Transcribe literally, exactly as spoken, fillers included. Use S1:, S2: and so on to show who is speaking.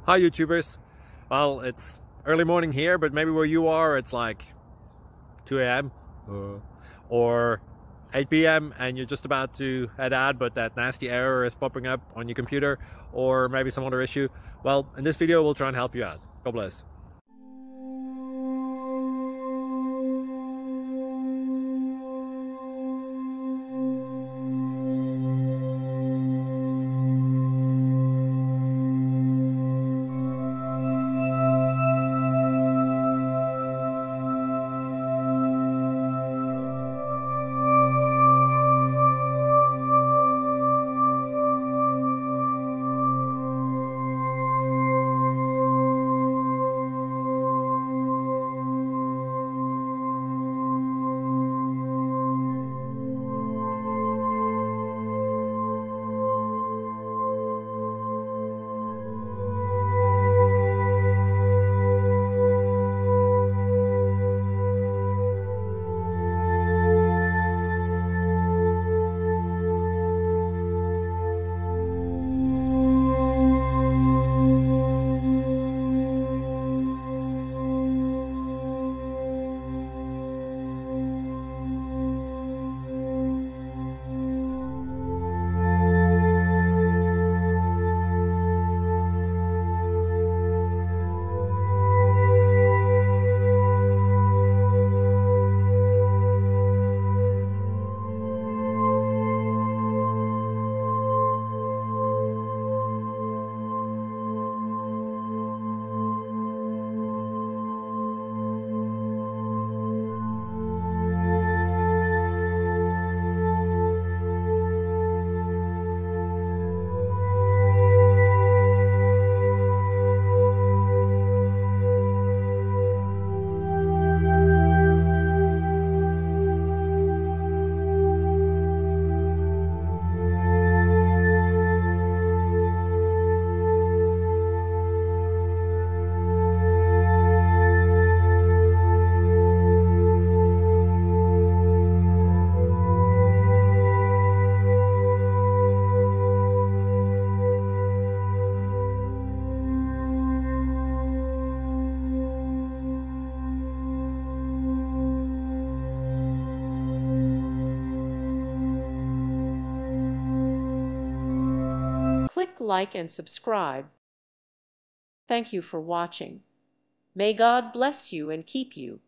S1: Hi YouTubers. Well, it's early morning here, but maybe where you are it's like two A M uh, or eight P M and you're just about to head out, but that nasty error is popping up on your computer, or maybe some other issue. Well, in this video we'll try and help you out. God bless.
S2: Click like and subscribe. Thank you for watching. May God bless you and keep you.